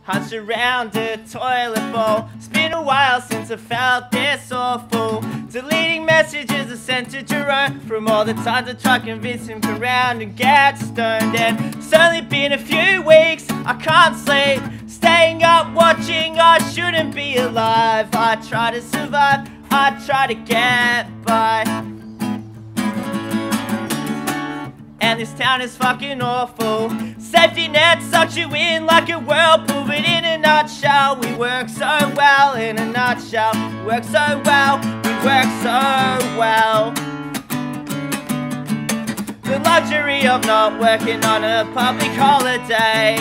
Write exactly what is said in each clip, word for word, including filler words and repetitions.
hunched around a toilet bowl. It's been a while since I felt this awful. Deleting messages I sent to Jerome from all the times I tried to convince him to come round and get stoned. And it's only been a few weeks, I can't sleep, staying up watching I shouldn't be alive. I try to survive, I try to get by, and this town is fucking awful. Safety nets suck you in like a whirlpool, but in a nutshell, we work so well. In a nutshell, we work so well, we work so well. The luxury of not working on a public holiday.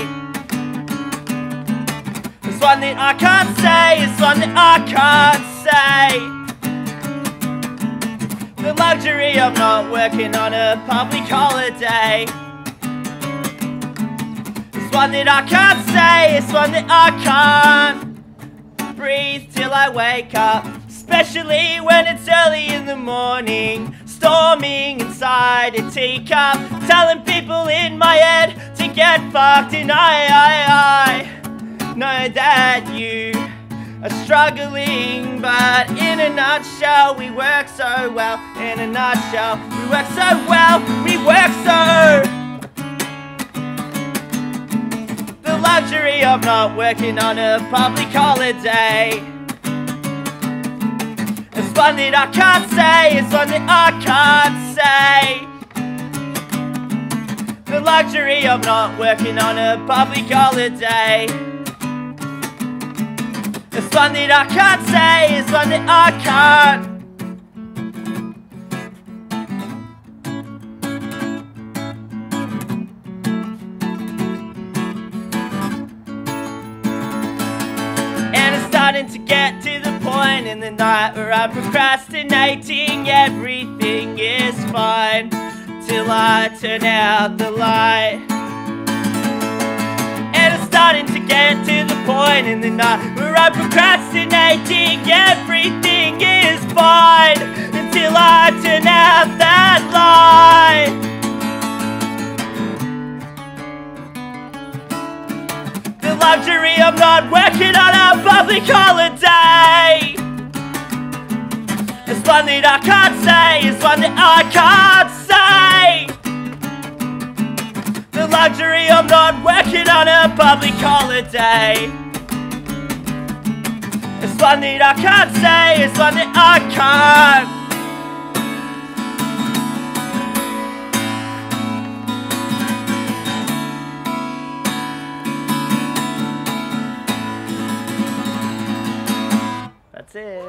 It's one that I can't say, it's one that I can't say. The luxury of not working on a public holiday. It's one that I can't say, it's one that I can't breathe till I wake up. Especially when it's early in the morning, storming inside a teacup, telling people in my head to get fucked. And I, I, I know that you are struggling, but in a nutshell, we work so well. In a nutshell, we work so well, we work so. The luxury of not working on a public holiday. It's one that I can't say, it's one that I can't say. The luxury of not working on a public holiday. It's one that I can't say, it's one that I can't. And it's starting to get to the point in the night where I'm procrastinating. Everything is fine till I turn out the light. And it's starting to get to the point in the night where I'm procrastinating. Everything is fine until I turn out that light. The luxury of not working on a public holiday. It's one that I can't say, it's one that I can't say. The luxury of not working on a public holiday. It's one that I can't say, it's one that I can't. That's it.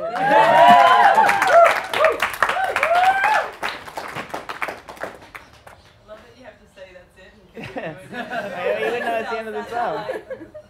Love that you have to say that's it. I don't even know it's the end of the song.